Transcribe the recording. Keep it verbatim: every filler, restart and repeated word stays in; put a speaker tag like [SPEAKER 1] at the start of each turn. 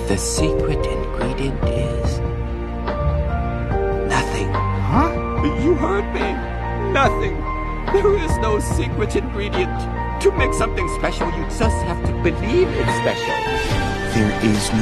[SPEAKER 1] The secret ingredient is nothing.
[SPEAKER 2] Huh?
[SPEAKER 1] You heard me. Nothing. There is no secret ingredient. To make something special, you just have to believe it's special.
[SPEAKER 2] There is no